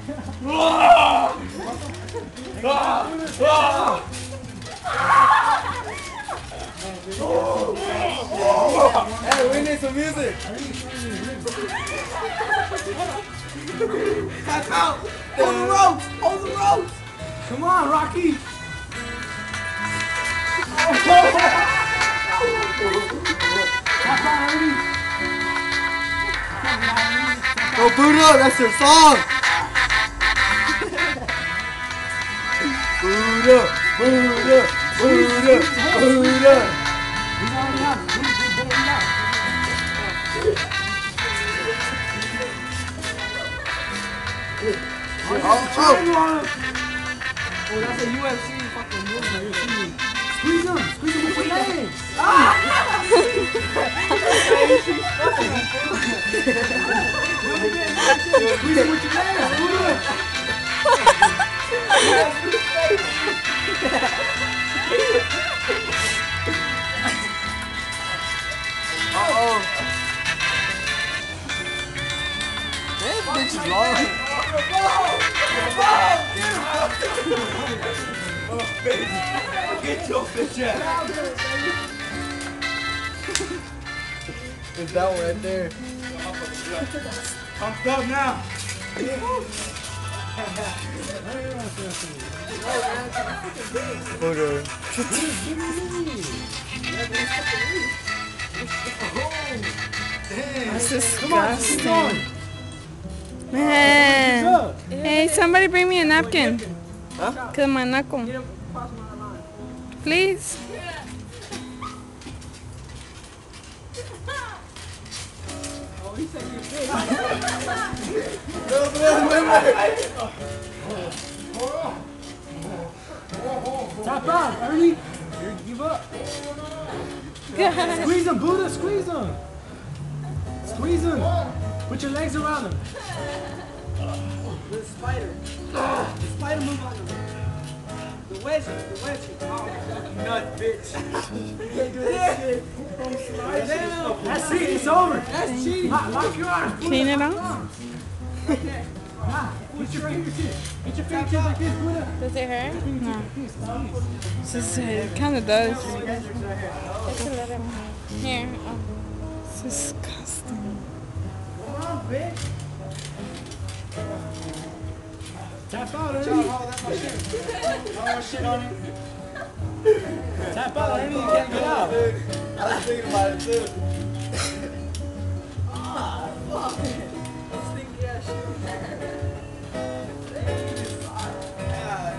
Hey, we need some music. Tap out. Hold the ropes. Hold the ropes. Come on, Rocky. Go Buddha, that's your song. Buddha, Buddha, Buddha, Buddha. He's already out. He's already out. Oh, that's a UFC fucking move. Squeeze him with your legs. Squeeze him with your legs. uh-oh. This bitch is long. Get your bitch ass. Is that one right there? Pumped up now. Hold on. That's disgusting. Man. Hey, somebody bring me a napkin. Huh? Cause my knuckle. Please. Tap out, Ernie. Give up. God. Squeeze him, Buddha. Squeeze him. Squeeze him. Put your legs around him. The spider. The spider move on him. The wedge. Oh, nut, bitch. You can't do that shit. That's it. It's over. That's cheating. Lock your arm. Clean it off. Put your fingertips. Put your fingertips like this, Buddha. Does it hurt? No. It kind of does. Here. Oh. It's disgusting. Come on, bitch. Tap out, Ernie. Shit on you. Tap out, Ernie. You can't get out. I was thinking about it too. Ah, fuck. Stinky ass shit. God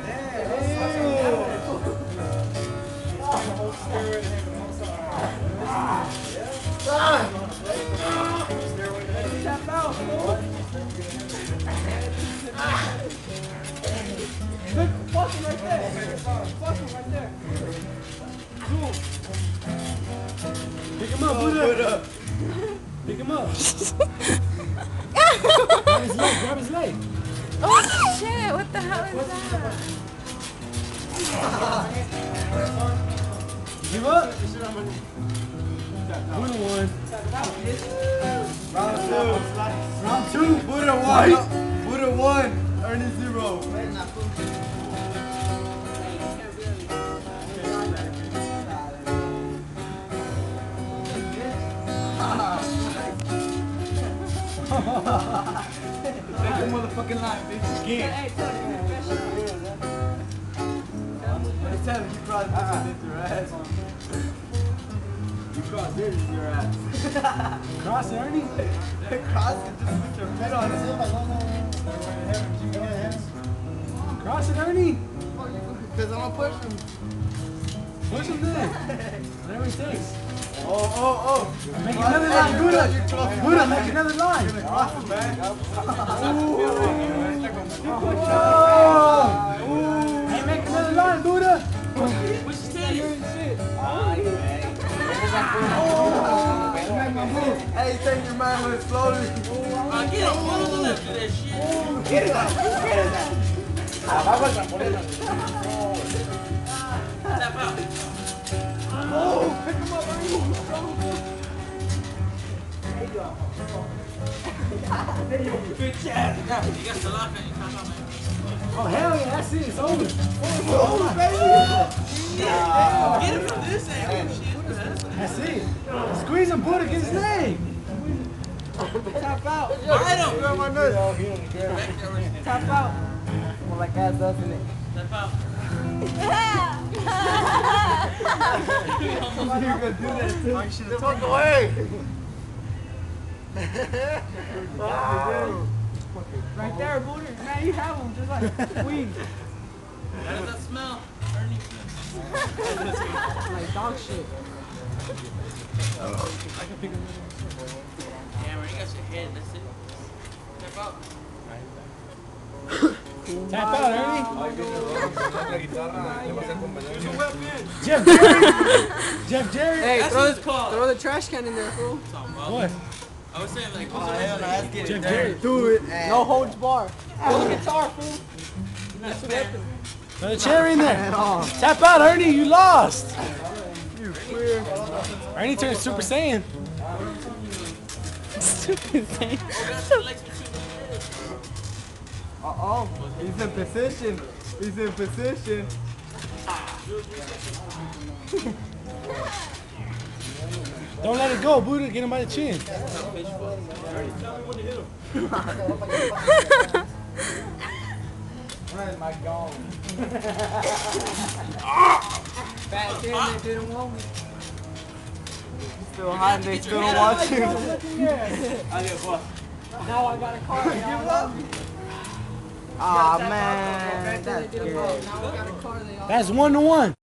damn. Tap out. Look, fucking right there. Fucking right there. Pick him up, Buddha. Pick him up. Grab his leg. Oh shit! What the hell is that? Give up. Buddha won. Round two. Buddha won. Buddha won. Ernie 0. Take your motherfucking line, bitch. Again. Hey, tell him you crossed this into your ass. You crossed this into your ass. Cross, Ernie. Cross it just with your feet on it. Cross it, Ernie. Because I'm going to push him. Push him then. Whatever it takes. Oh. Make another line, Buddha. Buddha, make another line. Awesome, man. Hey, make another line, Buddha. Push his titty. Hey, take your manhood slowly. Get him, one on the left of that shit. Get it out. Tap out. Oh, pick him up. There you go. Bitch ass. You got the lock and you tap out, man. Oh hell yeah, that's it. It's over. Oh, baby. Get it from this angle, shit. That's it. Squeeze him, Buddha, get his leg. Tap out. Right him. Grab my nuts. Back there, right. Tap out. More like ass up in it. Tap out. You're gonna do that too. I should have took away. Right there, Buddha. Man, you have them just like weed. How does that smell? Ernie. Like dog shit. Yeah, man, you got your head. That's it. Tap out. Tap out, Ernie. Jeff Jerry. Hey, That's throw what it's called. the trash can in there, fool. What? I was saying, like, Jeff Jerry. Do it. No holds bar. Throw the guitar, fool. That's what happened. Throw the chair in there. Tap out, Ernie. You lost. You queer. Ernie turned Super Saiyan. Stupid thing. Uh-oh. He's in position. He's in position. Don't let it go, Buddha. Get him by the chin. Where's my gong? Back then they didn't want me. Still hiding, they still don't watch you. Now I got a car. Give up. Aw, man. That's good. That's 1-1.